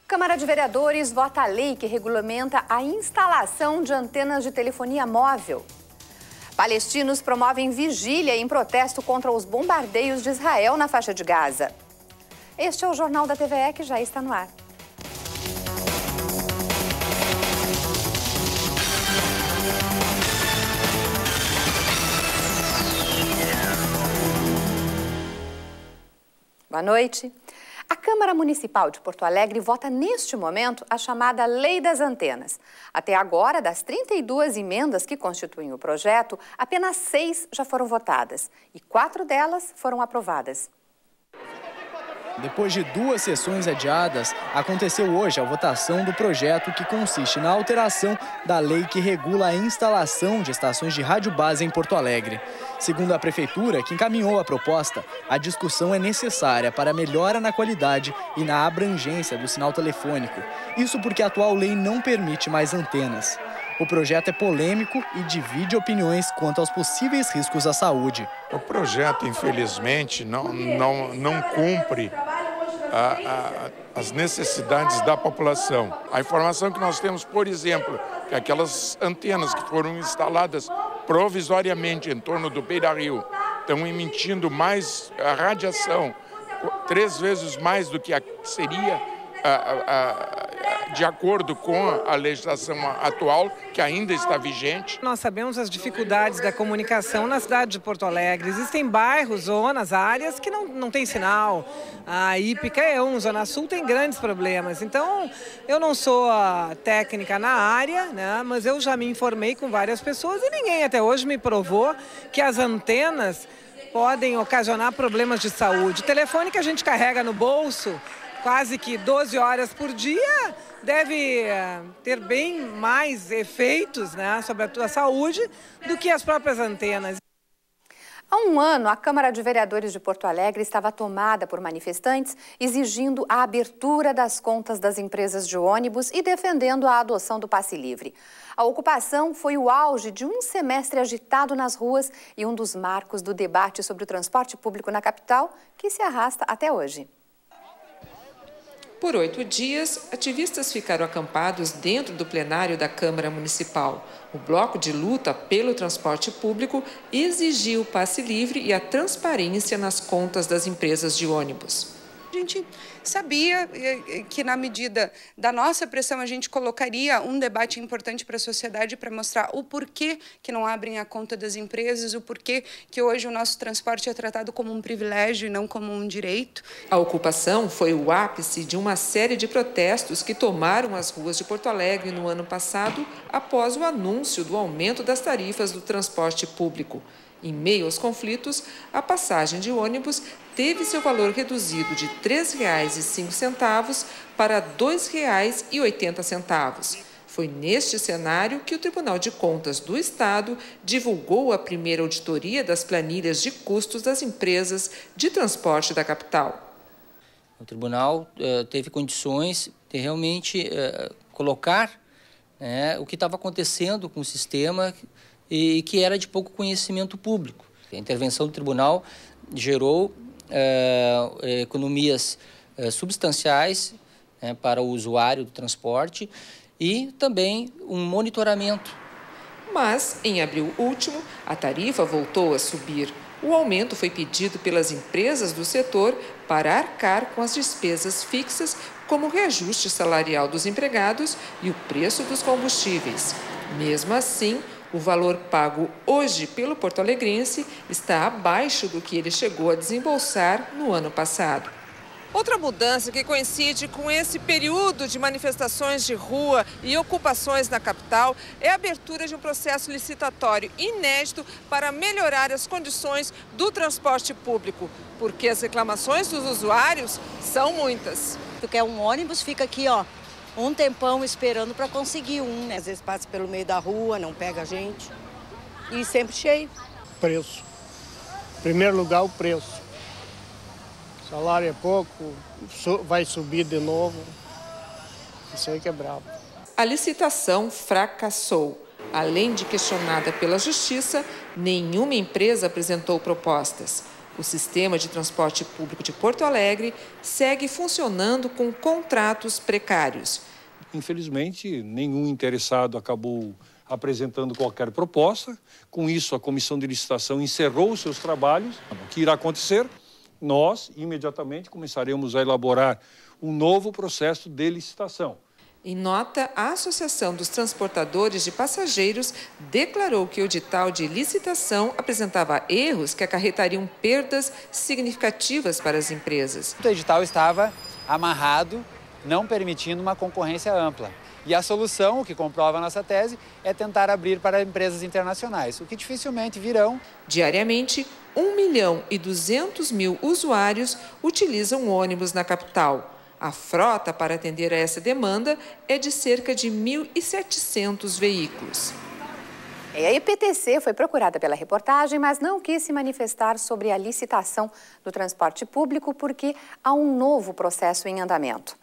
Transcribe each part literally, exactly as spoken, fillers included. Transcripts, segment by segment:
Câmara de Vereadores vota a lei que regulamenta a instalação de antenas de telefonia móvel. Palestinos promovem vigília em protesto contra os bombardeios de Israel na faixa de Gaza. Este é o Jornal da T V E que já está no ar. Boa noite. A Câmara Municipal de Porto Alegre vota neste momento a chamada Lei das Antenas. Até agora, das trinta e duas emendas que constituem o projeto, apenas seis já foram votadas e quatro delas foram aprovadas. Depois de duas sessões adiadas, aconteceu hoje a votação do projeto que consiste na alteração da lei que regula a instalação de estações de rádio base em Porto Alegre. Segundo a Prefeitura, que encaminhou a proposta, a discussão é necessária para a melhora na qualidade e na abrangência do sinal telefônico. Isso porque a atual lei não permite mais antenas. O projeto é polêmico e divide opiniões quanto aos possíveis riscos à saúde. O projeto, infelizmente, não, não, não cumpre a, a, as necessidades da população. A informação que nós temos, por exemplo, que aquelas antenas que foram instaladas provisoriamente em torno do Beira-Rio estão emitindo mais a radiação, três vezes mais do que a, seria a, a, a, de acordo com a legislação atual, que ainda está vigente. Nós sabemos as dificuldades da comunicação na cidade de Porto Alegre. Existem bairros, zonas, áreas que não, não tem sinal. A Ípica é um, Zona Sul tem grandes problemas. Então, eu não sou a técnica na área, né, mas eu já me informei com várias pessoas e ninguém até hoje me provou que as antenas podem ocasionar problemas de saúde. O telefone que a gente carrega no bolso quase que doze horas por dia deve ter bem mais efeitos, né, sobre a tua saúde do que as próprias antenas. Há um ano, a Câmara de Vereadores de Porto Alegre estava tomada por manifestantes exigindo a abertura das contas das empresas de ônibus e defendendo a adoção do passe livre. A ocupação foi o auge de um semestre agitado nas ruas e um dos marcos do debate sobre o transporte público na capital, que se arrasta até hoje. Por oito dias, ativistas ficaram acampados dentro do plenário da Câmara Municipal. O bloco de luta pelo transporte público exigiu o passe livre e a transparência nas contas das empresas de ônibus. A gente sabia que, na medida da nossa pressão, a gente colocaria um debate importante para a sociedade para mostrar o porquê que não abrem a conta das empresas, o porquê que hoje o nosso transporte é tratado como um privilégio e não como um direito. A ocupação foi o ápice de uma série de protestos que tomaram as ruas de Porto Alegre no ano passado, após o anúncio do aumento das tarifas do transporte público. Em meio aos conflitos, a passagem de ônibus teve seu valor reduzido de três reais e cinco centavos para dois reais e oitenta centavos. Foi neste cenário que o Tribunal de Contas do Estado divulgou a primeira auditoria das planilhas de custos das empresas de transporte da capital. O tribunal uh, teve condições de realmente uh, colocar uh, o que estava acontecendo com o sistema e que era de pouco conhecimento público. A intervenção do tribunal gerou uh, economias uh, substanciais uh, para o usuário do transporte e também um monitoramento. Mas, em abril último, a tarifa voltou a subir. O aumento foi pedido pelas empresas do setor para arcar com as despesas fixas, como o reajuste salarial dos empregados e o preço dos combustíveis. Mesmo assim, o valor pago hoje pelo porto-alegrense está abaixo do que ele chegou a desembolsar no ano passado. Outra mudança que coincide com esse período de manifestações de rua e ocupações na capital é a abertura de um processo licitatório inédito para melhorar as condições do transporte público, porque as reclamações dos usuários são muitas. Tu quer um ônibus, fica aqui, ó, um tempão esperando para conseguir um, né? Às vezes passa pelo meio da rua, não pega a gente e sempre cheio. Preço. Em primeiro lugar, o preço. O salário é pouco, vai subir de novo. Isso aí que é brabo. A licitação fracassou. Além de questionada pela Justiça, nenhuma empresa apresentou propostas. O sistema de transporte público de Porto Alegre segue funcionando com contratos precários. Infelizmente, nenhum interessado acabou apresentando qualquer proposta. Com isso, a comissão de licitação encerrou seus trabalhos. O que irá acontecer? Nós, imediatamente, começaremos a elaborar um novo processo de licitação. Em nota, a Associação dos Transportadores de Passageiros declarou que o edital de licitação apresentava erros que acarretariam perdas significativas para as empresas. O edital estava amarrado, não permitindo uma concorrência ampla. E a solução, o que comprova a nossa tese, é tentar abrir para empresas internacionais, o que dificilmente virão. Diariamente, um milhão e duzentos mil usuários utilizam ônibus na capital. A frota para atender a essa demanda é de cerca de mil e setecentos veículos. E a I P T C foi procurada pela reportagem, mas não quis se manifestar sobre a licitação do transporte público porque há um novo processo em andamento.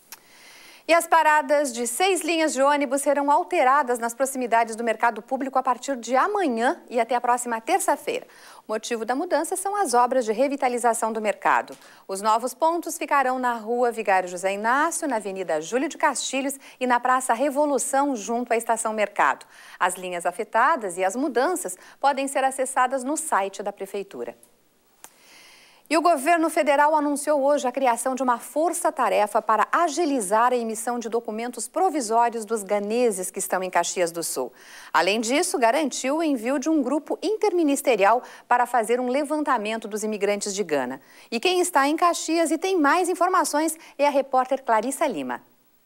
E as paradas de seis linhas de ônibus serão alteradas nas proximidades do mercado público a partir de amanhã e até a próxima terça-feira. O motivo da mudança são as obras de revitalização do mercado. Os novos pontos ficarão na Rua Vigário José Inácio, na Avenida Júlio de Castilhos e na Praça Revolução, junto à Estação Mercado. As linhas afetadas e as mudanças podem ser acessadas no site da Prefeitura. E o governo federal anunciou hoje a criação de uma força-tarefa para agilizar a emissão de documentos provisórios dos ganeses que estão em Caxias do Sul. Além disso, garantiu o envio de um grupo interministerial para fazer um levantamento dos imigrantes de Gana. E quem está em Caxias e tem mais informações é a repórter Clarissa Lima.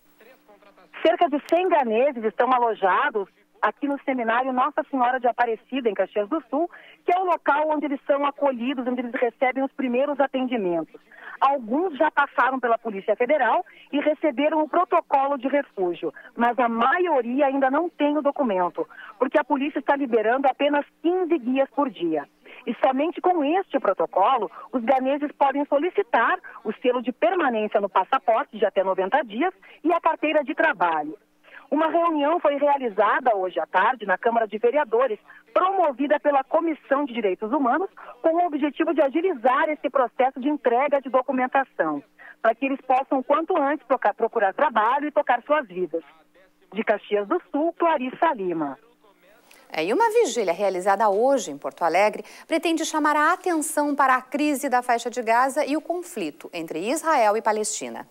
Cerca de cem ganeses estão alojados aqui no seminário Nossa Senhora de Aparecida, em Caxias do Sul, que é o local onde eles são acolhidos, onde eles recebem os primeiros atendimentos. Alguns já passaram pela Polícia Federal e receberam o protocolo de refúgio, mas a maioria ainda não tem o documento, porque a polícia está liberando apenas quinze guias por dia. E somente com este protocolo, os ganeses podem solicitar o selo de permanência no passaporte de até noventa dias e a carteira de trabalho. Uma reunião foi realizada hoje à tarde na Câmara de Vereadores, promovida pela Comissão de Direitos Humanos, com o objetivo de agilizar esse processo de entrega de documentação, para que eles possam, quanto antes, procurar trabalho e tocar suas vidas. De Caxias do Sul, Clarissa Lima. É, e uma vigília realizada hoje em Porto Alegre pretende chamar a atenção para a crise da faixa de Gaza e o conflito entre Israel e Palestina.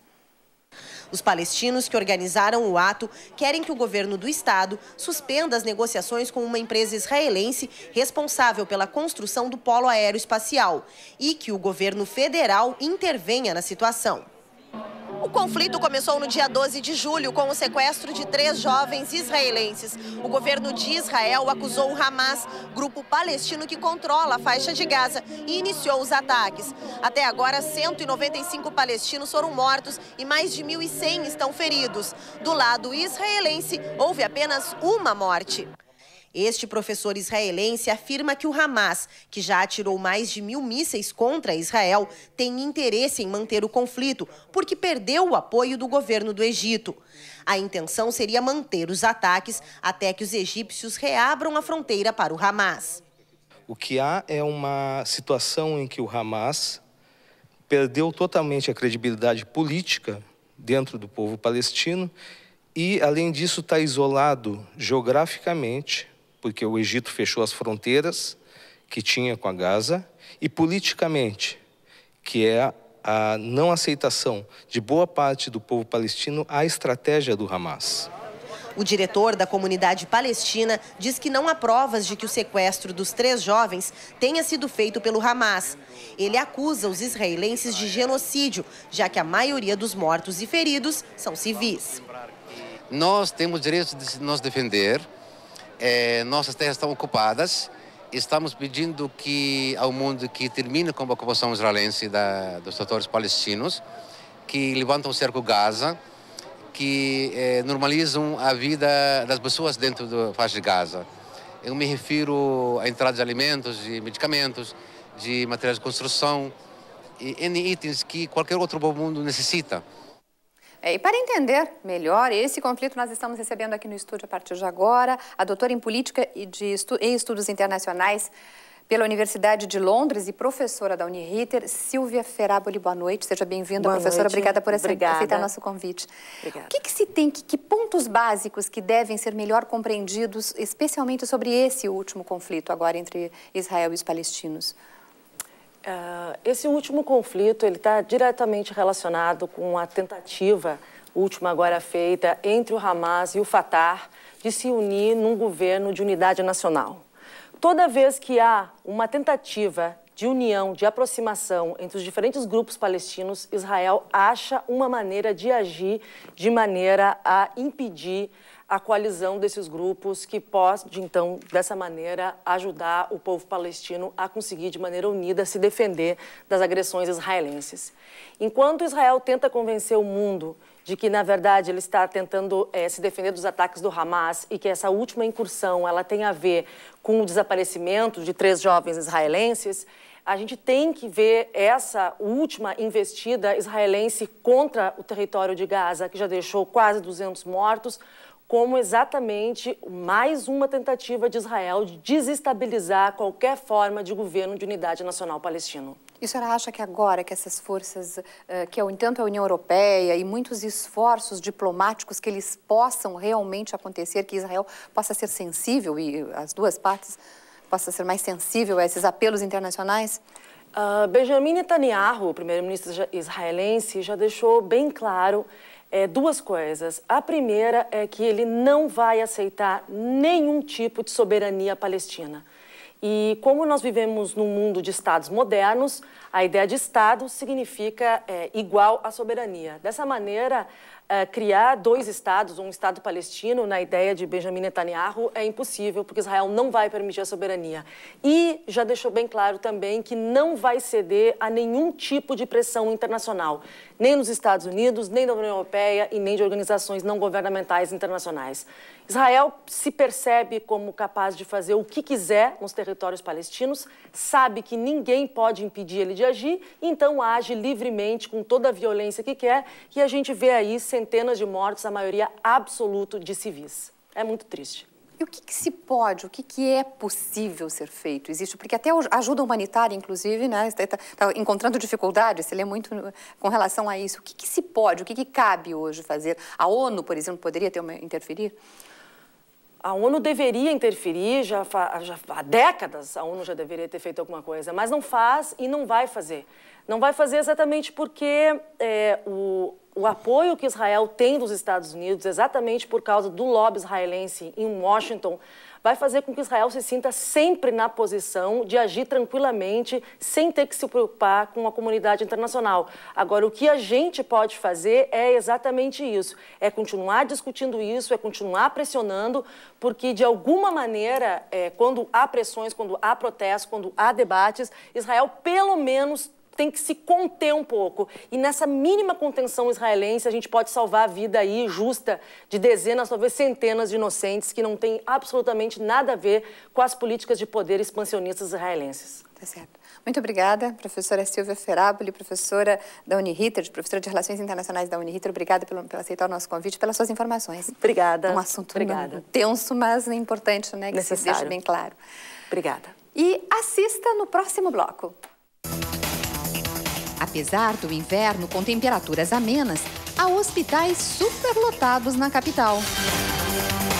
Os palestinos que organizaram o ato querem que o governo do estado suspenda as negociações com uma empresa israelense responsável pela construção do polo aeroespacial e que o governo federal intervenha na situação. O conflito começou no dia doze de julho com o sequestro de três jovens israelenses. O governo de Israel acusou o Hamas, grupo palestino que controla a faixa de Gaza, e iniciou os ataques. Até agora, cento e noventa e cinco palestinos foram mortos e mais de mil e cem estão feridos. Do lado israelense, houve apenas uma morte. Este professor israelense afirma que o Hamas, que já atirou mais de mil mísseis contra Israel, tem interesse em manter o conflito, porque perdeu o apoio do governo do Egito. A intenção seria manter os ataques até que os egípcios reabram a fronteira para o Hamas. O que há é uma situação em que o Hamas perdeu totalmente a credibilidade política dentro do povo palestino e, além disso, está isolado geograficamente, porque o Egito fechou as fronteiras que tinha com a Gaza, e politicamente, que é a não aceitação de boa parte do povo palestino à estratégia do Hamas. O diretor da comunidade palestina diz que não há provas de que o sequestro dos três jovens tenha sido feito pelo Hamas. Ele acusa os israelenses de genocídio, já que a maioria dos mortos e feridos são civis. Nós temos direito de nos defender. É, nossas terras estão ocupadas. Estamos pedindo que ao mundo que termine com a ocupação israelense da, dos territórios palestinos, que levantam o cerco Gaza, que é, normalizam a vida das pessoas dentro da faixa de Gaza. Eu me refiro à entrada de alimentos, de medicamentos, de materiais de construção e N itens que qualquer outro povo do mundo necessita. É, e para entender melhor esse conflito, nós estamos recebendo aqui no estúdio, a partir de agora, a doutora em Política e, de estu e Estudos Internacionais, pela Universidade de Londres e professora da Uniriter, Silvia Ferraboli. Boa noite, seja bem-vinda, professora. Noite. Obrigada por Obrigada. aceitar nosso convite. Obrigada. O que, que se tem, que, que pontos básicos que devem ser melhor compreendidos, especialmente sobre esse último conflito agora entre Israel e os palestinos? Uh, esse último conflito ele está diretamente relacionado com a tentativa, última agora feita, entre o Hamas e o Fatah, de se unir num governo de unidade nacional. Toda vez que há uma tentativa de união, de aproximação entre os diferentes grupos palestinos, Israel acha uma maneira de agir de maneira a impedir a coalizão desses grupos que pode, então, dessa maneira, ajudar o povo palestino a conseguir, de maneira unida, se defender das agressões israelenses. Enquanto Israel tenta convencer o mundo de que, na verdade, ele está tentando é, se defender dos ataques do Hamas e que essa última incursão ela tem a ver com o desaparecimento de três jovens israelenses, a gente tem que ver essa última investida israelense contra o território de Gaza, que já deixou quase duzentos mortos, como exatamente mais uma tentativa de Israel de desestabilizar qualquer forma de governo de unidade nacional palestino. E a senhora acha que agora que essas forças, que é tanto a União Europeia e muitos esforços diplomáticos que eles possam realmente acontecer, que Israel possa ser sensível e as duas partes possa ser mais sensível a esses apelos internacionais? Uh, Benjamin Netanyahu, o primeiro-ministro israelense, já deixou bem claro é, duas coisas. A primeira é que ele não vai aceitar nenhum tipo de soberania palestina. E como nós vivemos num mundo de estados modernos, a ideia de estado significa é, igual à soberania. Dessa maneira, é, criar dois estados, um estado palestino, na ideia de Benjamin Netanyahu, é impossível, porque Israel não vai permitir a soberania. E já deixou bem claro também que não vai ceder a nenhum tipo de pressão internacional, nem nos Estados Unidos, nem da União Europeia e nem de organizações não governamentais internacionais. Israel se percebe como capaz de fazer o que quiser nos territórios palestinos, sabe que ninguém pode impedir ele de agir, então age livremente com toda a violência que quer, e a gente vê aí centenas de mortos, a maioria absoluta de civis. É muito triste. E o que, que se pode, o que, que é possível ser feito? Existe, porque até a ajuda humanitária, inclusive, né, está, está encontrando dificuldades, se lê muito com relação a isso. O que, que se pode, o que, que cabe hoje fazer? A ONU, por exemplo, poderia ter uma, interferir? A ONU deveria interferir, já, fa, já há décadas a ONU já deveria ter feito alguma coisa, mas não faz e não vai fazer. Não vai fazer exatamente porque é, o, o apoio que Israel tem dos Estados Unidos, exatamente por causa do lobby israelense em Washington, vai fazer com que Israel se sinta sempre na posição de agir tranquilamente, sem ter que se preocupar com a comunidade internacional. Agora, o que a gente pode fazer é exatamente isso, é continuar discutindo isso, é continuar pressionando, porque, de alguma maneira, é, quando há pressões, quando há protestos, quando há debates, Israel, pelo menos, tem que se conter um pouco. E nessa mínima contenção israelense, a gente pode salvar a vida aí justa de dezenas, talvez centenas de inocentes que não têm absolutamente nada a ver com as políticas de poder expansionistas israelenses. Tá certo. Muito obrigada, professora Silvia Ferraboli, professora da Uniriter, professora de Relações Internacionais da Uniriter. Obrigada pelo, pelo aceitar o nosso convite e pelas suas informações. Obrigada. Um assunto Obrigada. tenso, mas importante, né? Que necessário. se deixe bem claro. Obrigada. E assista no próximo bloco. Apesar do inverno com temperaturas amenas, há hospitais superlotados na capital.